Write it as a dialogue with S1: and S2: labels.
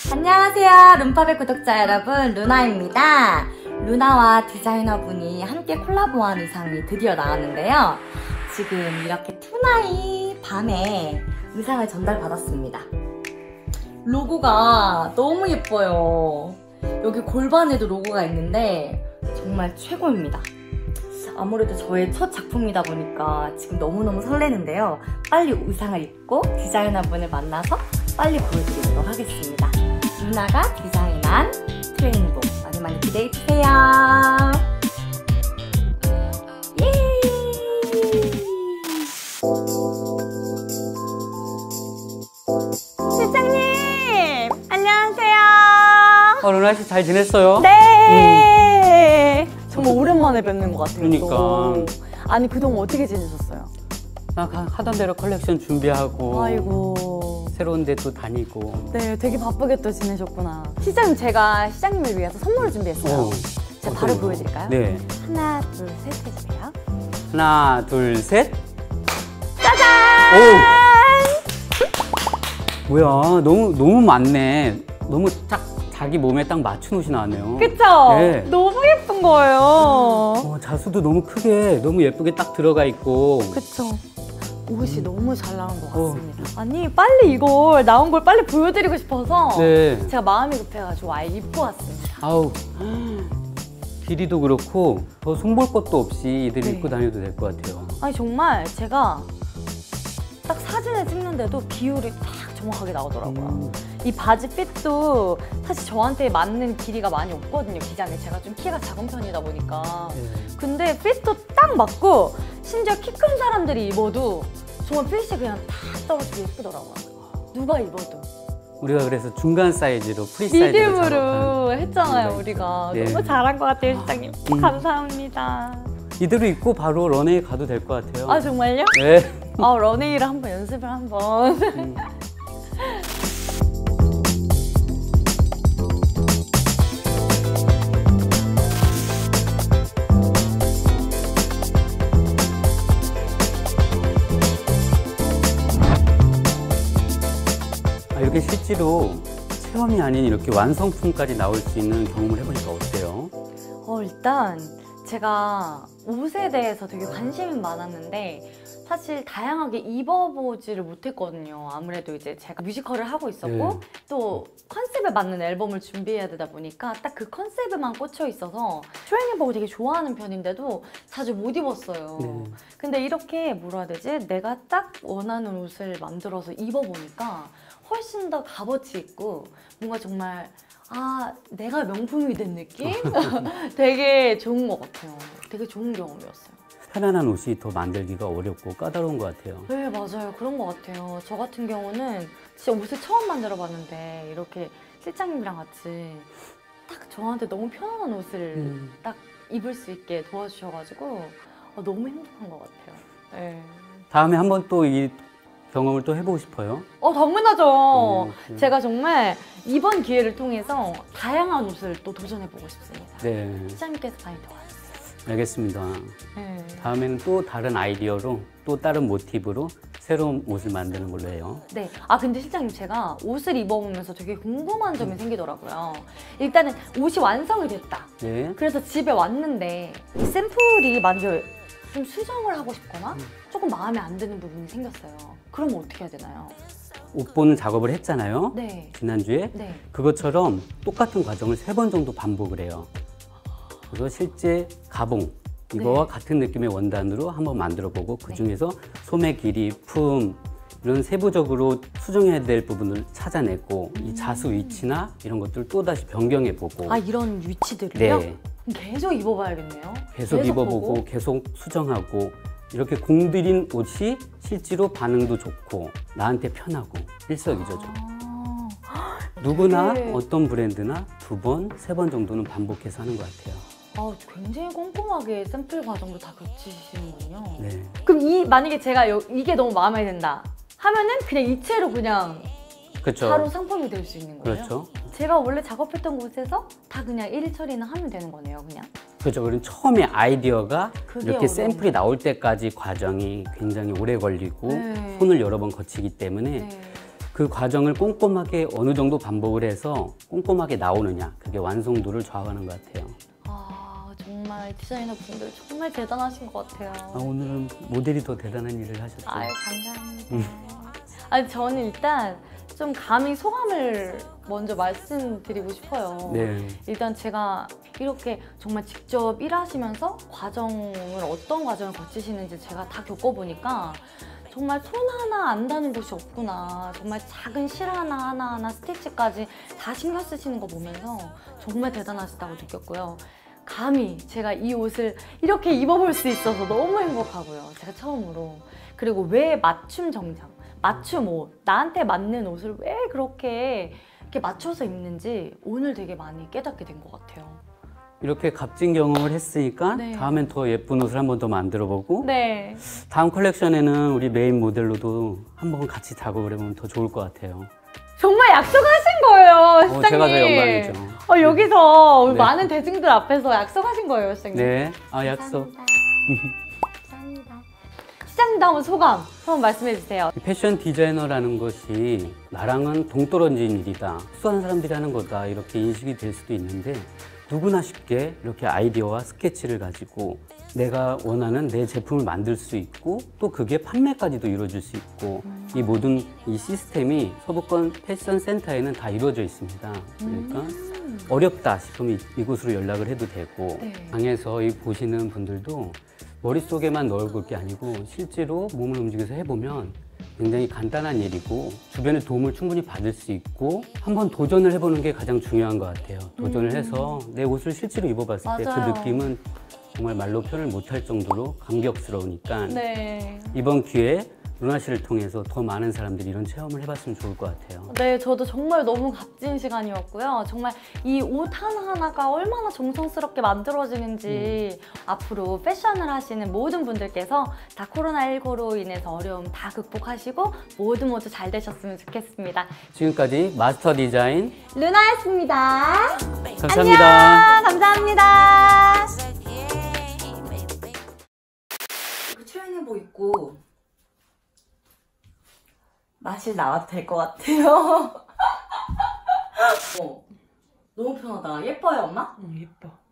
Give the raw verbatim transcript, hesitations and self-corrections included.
S1: 안녕하세요, 룸파백 구독자 여러분, 루나입니다. 루나와 디자이너분이 함께 콜라보한 의상이 드디어 나왔는데요. 지금 이렇게 투나잇 밤에 의상을 전달받았습니다. 로고가 너무 예뻐요. 여기 골반에도 로고가 있는데 정말 최고입니다. 아무래도 저의 첫 작품이다 보니까 지금 너무너무 설레는데요. 빨리 의상을 입고 디자이너분을 만나서 빨리 보여드리도록 하겠습니다. 루나가 디자인한 트레이닝복 많이 많이 기대해주세요. 예! 실장님! 안녕하세요.
S2: 어, 루나씨 잘 지냈어요?
S1: 네! 음. 정말 오랜만에 뵙는 것 같아요.
S2: 그러니까.
S1: 또. 아니, 그동안 어떻게 지내셨어요?
S2: 나 하던 대로 컬렉션 준비하고.
S1: 아이고.
S2: 새로운 데 또 다니고.
S1: 네, 되게 바쁘게 또 지내셨구나. 시장님, 제가 시장님을 위해서 선물을 준비했어요. 어, 제가 바로
S2: 거요?
S1: 보여드릴까요?
S2: 네.
S1: 하나, 둘, 셋 해주세요.
S2: 하나, 둘, 셋.
S1: 짜잔!
S2: 오! 뭐야, 너무, 너무 많네. 너무 딱 자기 몸에 딱 맞춘 옷이 나왔네요.
S1: 그쵸?
S2: 네.
S1: 너무 예쁜 거예요.
S2: 어, 자수도 너무 크게, 너무 예쁘게 딱 들어가 있고.
S1: 그쵸? 옷이 음. 너무 잘 나온 것 같습니다.
S2: 어.
S1: 아니, 빨리 이걸, 나온 걸 빨리 보여드리고 싶어서
S2: 네.
S1: 제가 마음이 급해가지고 아예 입고 왔습니다.
S2: 아우, 길이도 그렇고 더 손볼 것도 없이 이들이
S1: 네.
S2: 입고 다녀도 될 것 같아요.
S1: 아니, 정말 제가 딱 사진을 찍는데도 비율이 딱 정확하게 나오더라고요. 음. 이 바지 핏도 사실 저한테 맞는 길이가 많이 없거든요, 기장에. 제가 좀 키가 작은 편이다 보니까. 네. 근데 핏도 딱 맞고 심지어 키 큰 사람들이 입어도 정말 핏이 그냥 다 떨어지게 예쁘더라고요. 누가 입어도.
S2: 우리가 그래서 중간 사이즈로, 프리 사이즈로
S1: 미디움으로 했잖아요, 우리가.
S2: 네.
S1: 너무 잘한 것 같아요, 실장님. 음. 감사합니다.
S2: 이대로 입고 바로 런웨이 가도 될 것 같아요.
S1: 아, 정말요?
S2: 네.
S1: 아, 런웨이를 한번 연습을 한번. 음.
S2: 이렇게 실제로 체험이 아닌 이렇게 완성품까지 나올 수 있는 경험을 해보니까 어때요?
S1: 어, 일단 제가 옷에 대해서 되게 관심이 많았는데 사실 다양하게 입어보지를 못했거든요. 아무래도 이제 제가 뮤지컬을 하고 있었고 네. 또 컨셉에 맞는 앨범을 준비해야 되다 보니까 딱 그 컨셉에만 꽂혀 있어서 트레이닝복을 되게 좋아하는 편인데도 자주 못 입었어요. 네. 근데 이렇게 뭐라 해야 되지? 내가 딱 원하는 옷을 만들어서 입어보니까 훨씬 더 값어치 있고 뭔가 정말 아, 내가 명품이 된 느낌? 되게 좋은 것 같아요. 되게 좋은 경험이었어요.
S2: 편안한 옷이 더 만들기가 어렵고 까다로운 것 같아요.
S1: 네, 맞아요. 그런 것 같아요. 저 같은 경우는 진짜 옷을 처음 만들어 봤는데 이렇게 실장님이랑 같이 딱 저한테 너무 편안한 옷을 음. 딱 입을 수 있게 도와주셔가지고 아, 너무 행복한 것 같아요. 네.
S2: 다음에 한번 또 이 경험을 또 해보고 싶어요?
S1: 어, 당연하죠. 음, 제가 정말 이번 기회를 통해서 다양한 옷을 또 도전해보고 싶습니다. 네. 시장님께서 많이 도와주세요.
S2: 알겠습니다. 네. 다음에는 또 다른 아이디어로 또 다른 모티브로 새로운 옷을 만드는 걸로 해요.
S1: 네. 아, 근데 실장님, 제가 옷을 입어보면서 되게 궁금한 점이 음. 생기더라고요. 일단은 옷이 완성이 됐다. 네. 그래서 집에 왔는데 이 샘플이 만약에 좀 수정을 하고 싶거나 음. 조금 마음에 안 드는 부분이 생겼어요. 그럼 어떻게 해야 되나요?
S2: 옷 보는 작업을 했잖아요.
S1: 네.
S2: 지난주에. 네. 그것처럼 똑같은 과정을 세 번 정도 반복을 해요. 그래서 실제 가봉, 이거와 네. 같은 느낌의 원단으로 한번 만들어보고 그 중에서 네. 소매 길이, 품 이런 세부적으로 수정해야 될 부분을 찾아내고 음. 이 자수 위치나 이런 것들을 또다시 변경해보고.
S1: 아, 이런 위치들을요? 네. 계속 입어봐야겠네요.
S2: 계속, 계속 입어보고 보고. 계속 수정하고 이렇게 공들인 옷이 실제로 반응도 좋고 나한테 편하고 일석이조죠. 아, 누구나 되게... 어떤 브랜드나 두 번, 세 번 정도는 반복해서 하는 것 같아요.
S1: 아, 굉장히 꼼꼼하게 샘플 과정도 다 거치시는군요.
S2: 네.
S1: 그럼 이 만약에 제가 요, 이게 너무 마음에 든다 하면은 그냥 이체로 그냥 그쵸. 바로 상품이 될 수 있는 거예요?
S2: 그렇죠.
S1: 제가 원래 작업했던 곳에서 다 그냥 일 처리는 하면 되는 거네요, 그냥?
S2: 그렇죠. 그럼 처음에 아이디어가 이렇게 샘플이 나올 때까지 과정이 굉장히 오래 걸리고 네. 손을 여러 번 거치기 때문에 네. 그 과정을 꼼꼼하게 어느 정도 반복을 해서 꼼꼼하게 나오느냐, 그게 완성도를 좌우하는 것 같아요.
S1: 아, 정말 디자이너 분들 정말 대단하신 것 같아요.
S2: 아, 오늘은 모델이 더 대단한 일을 하셨죠.
S1: 아유, 감사합니다. 아니, 저는 일단 좀 감히 소감을 먼저 말씀드리고 싶어요.
S2: 네.
S1: 일단 제가 이렇게 정말 직접 일하시면서 과정을 어떤 과정을 거치시는지 제가 다 겪어보니까 정말 손 하나 안 닿는 곳이 없구나. 정말 작은 실 하나 하나하나 스티치까지 다 신경 쓰시는 거 보면서 정말 대단하시다고 느꼈고요. 감히 제가 이 옷을 이렇게 입어볼 수 있어서 너무 행복하고요. 제가 처음으로. 그리고 왜 맞춤 정장, 맞춤 옷, 나한테 맞는 옷을 왜 그렇게 이렇게 맞춰서 입는지 오늘 되게 많이 깨닫게 된 것 같아요.
S2: 이렇게 값진 경험을 했으니까
S1: 네.
S2: 다음엔 더 예쁜 옷을 한 번 더 만들어보고
S1: 네.
S2: 다음 컬렉션에는 우리 메인 모델로도 한번 같이 작업을 해보면 더 좋을 것 같아요.
S1: 정말 약속하신 거예요,
S2: 어,
S1: 시장님.
S2: 제가 더 영광이죠.
S1: 어, 여기서
S2: 네.
S1: 많은 대중들 앞에서 약속하신 거예요, 시장님.
S2: 네, 아 약속.
S1: 감사합니다. 시장님도 한번 소감 한번 말씀해 주세요.
S2: 패션 디자이너라는 것이 나랑은 동떨어진 일이다, 수많은 사람들이 하는 거다, 이렇게 인식이 될 수도 있는데 누구나 쉽게 이렇게 아이디어와 스케치를 가지고 내가 원하는 내 제품을 만들 수 있고 또 그게 판매까지도 이루어질 수 있고
S1: 음.
S2: 이 모든 이 시스템이 서부권 패션 센터에는 다 이루어져 있습니다. 그러니까
S1: 음.
S2: 어렵다 싶으면 이- 이곳으로 연락을 해도 되고
S1: 네.
S2: 방에서 이 보시는 분들도 머릿속에만 넣어볼 게 아니고 실제로 몸을 움직여서 해보면 굉장히 간단한 일이고 주변의 도움을 충분히 받을 수 있고 한번 도전을 해보는 게 가장 중요한 것 같아요. 도전을
S1: 음.
S2: 해서 내 옷을 실제로 입어봤을 때 그
S1: 맞아요.
S2: 느낌은 정말 말로 표현을 못할 정도로 감격스러우니까
S1: 네.
S2: 이번 기회에 루나 씨를 통해서 더 많은 사람들이 이런 체험을 해봤으면 좋을 것 같아요.
S1: 네, 저도 정말 너무 값진 시간이었고요. 정말 이 옷 하나하나가 얼마나 정성스럽게 만들어지는지
S2: 음.
S1: 앞으로 패션을 하시는 모든 분들께서 다 코로나십구로 인해서 어려움 다 극복하시고 모두 모두 잘 되셨으면 좋겠습니다.
S2: 지금까지 마스터 디자인
S1: 루나였습니다.
S2: 감사합니다.
S1: 안녕, 감사합니다.
S3: 이거 트레이닝복 입고 마실 나와도 될 것 같아요. 어, 너무 편하다. 예뻐요, 엄마?
S1: 어, 예뻐.